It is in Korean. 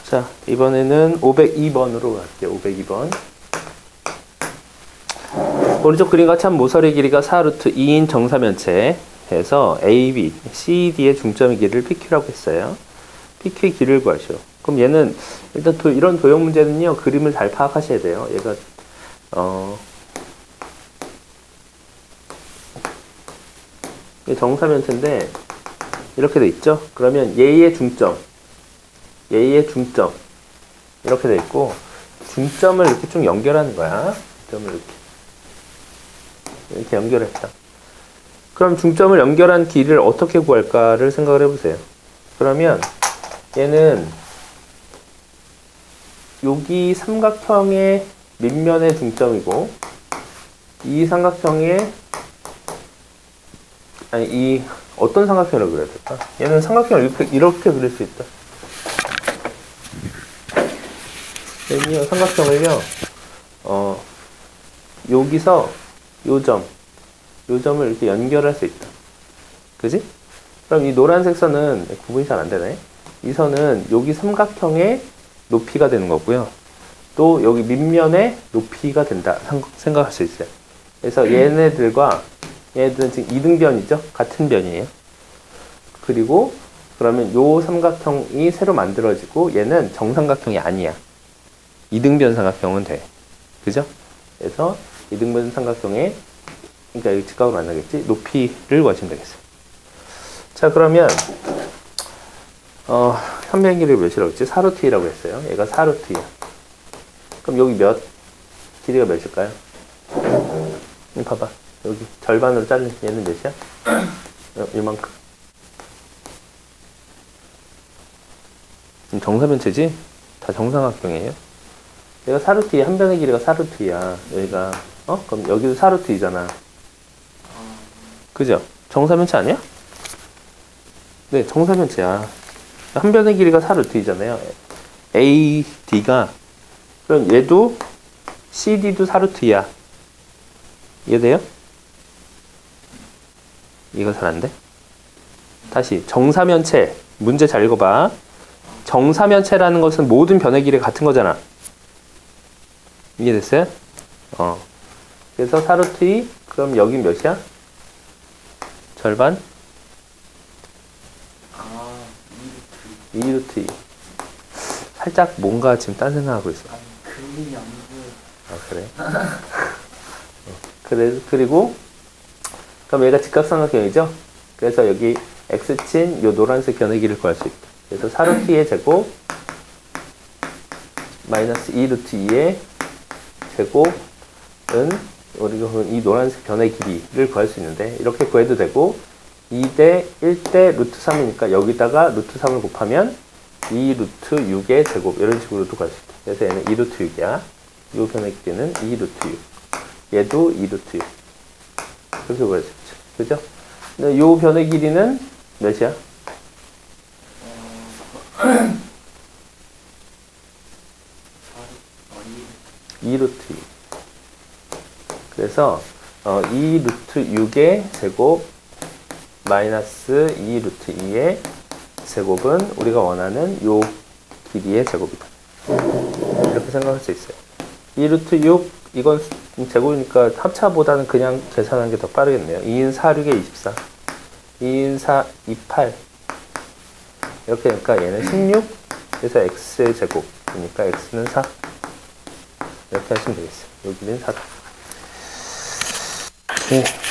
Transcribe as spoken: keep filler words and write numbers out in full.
자, 이번에는 오백이 번으로 갈게요. 오백이 번. 오른쪽 그림 같이 한 모서리 길이가 사 루트 이인 정사면체 해서 A, B, C, D의 중점의 길이를 피큐라고 했어요. 피큐의 길이를 구하시오. 그럼 얘는 일단 도, 이런 도형 문제는요, 그림을 잘 파악하셔야 돼요. 얘가 어 정사면체인데 이렇게 돼 있죠. 그러면 얘의 중점, 얘의 중점 이렇게 돼 있고, 중점을 이렇게 쭉 연결하는 거야. 중점을 이렇게 이렇게 연결했다. 그럼 중점을 연결한 길이를 어떻게 구할까를 생각을 해보세요. 그러면 얘는 여기 삼각형의 밑면의 중점이고, 이 삼각형의 아니 이 어떤 삼각형을 그려야 될까? 얘는 삼각형을 이렇게, 이렇게 그릴 수 있다. 여기요, 삼각형을요, 어, 여기서 요 점, 요 점을 이렇게 연결할 수 있다. 그지? 그럼 이 노란색 선은 구분이 잘 안 되네. 이 선은 여기 삼각형의 높이가 되는 거고요. 또 여기 밑면의 높이가 된다 생각할 수 있어요. 그래서 얘네들과 얘네들은 지금 이등변이죠? 같은 변이에요. 그리고 그러면 요 삼각형이 새로 만들어지고 얘는 정삼각형이 아니야. 이등변 삼각형은 돼. 그죠? 그래서 이등변 삼각형의, 그러니까 여기 직각으로 만나겠지? 높이를 구하시면 되겠어요. 자, 그러면 어, 삼변 길이가 몇이라고 했지? 사 루트 이라고 했어요. 얘가 사 루트 이야. 그럼 여기 몇? 길이가 몇일까요? 음, 봐봐. 여기 절반으로 잘린 얘는 몇이야? 어, 이만큼. 정사면체지? 다 정삼각형이에요. 얘가 사 루트 이, 한 변의 길이가 사 루트 이야. 여기가, 어? 그럼 여기도 사 루트 이잖아. 그죠? 정사면체 아니야? 네, 정사면체야. 한 변의 길이가 사 루트 이잖아요. A, D가. 그럼 얘도 C, D도 사 루트 이야. 이해돼요? 이거 잘 안 돼? 다시, 정사면체. 문제 잘 읽어봐. 정사면체라는 것은 모든 변의 길이가 같은 거잖아. 이해됐어요? 어. 그래서 사 루트 이, 그럼 여긴 몇이야? 절반? 아, 이 루트 이. 살짝 뭔가 지금 딴 생각하고 있어. 아니, 그림이 안 보여. 아, 그래? 어. 그래, 그리고, 그럼 얘가 직각삼각형이죠? 그래서 여기 x친 요 노란색 변의 길이를 구할 수 있다. 그래서 사 루트 이의 제곱 마이너스 이 루트 이의 제곱은 우리가 이 노란색 변의 길이를 구할 수 있는데, 이렇게 구해도 되고, 이 대 일 대 루트 삼이니까 여기다가 루트 삼을 곱하면 이 루트 육의 제곱, 이런 식으로도 구할 수 있다. 그래서 얘는 이 루트 육이야. 이 변의 길이는 이 루트 육. 얘도 이 루트 육. 그렇게 구할 수 있죠. 그죠? 근데 이 변의 길이는 몇이야? 이 루트 육. 그래서 어, 이 루트 육의 제곱 마이너스 이 루트 이의 제곱은 우리가 원하는 요 길이의 제곱이다. 이렇게 생각할 수 있어요. 이 루트 육, 이건 제곱이니까 합차보다는 그냥 계산하는 게 더 빠르겠네요. 이인 사, 육의 이십사. 이인 사, 이십팔. 이렇게 되니까 얘는 십육. 그래서 x의 제곱이니까 x는 사. 이렇게 하시면 되겠어요. 여기는 사다. 네.